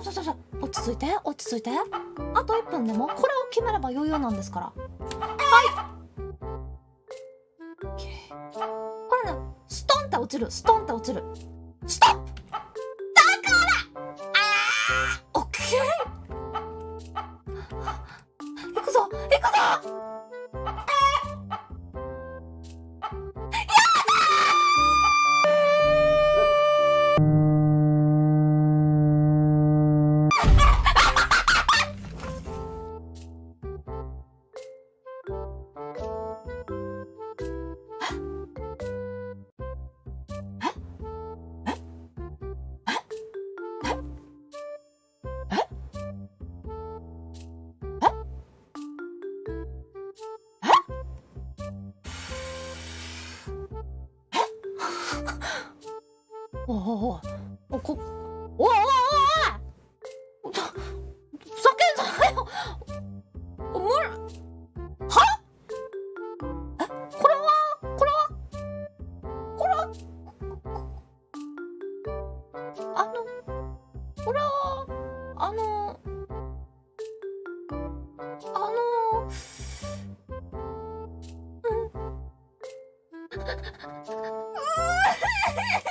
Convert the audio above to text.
落ち着いて落ち着いて。あと1分でもこれを決めれば余裕なんですから。これね、ストンって落ちる、ストンって落ちる。ストップ。だからオッケー。行くぞ行くぞ。おおおおこおおおおふざけんじゃないよ。はこれはこれはうん